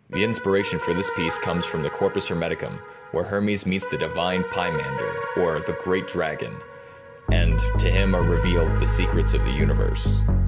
The inspiration for this piece comes from the corpus hermeticum, where Hermes meets the divine Pymander, or the great dragon, and to him are revealed the secrets of the universe.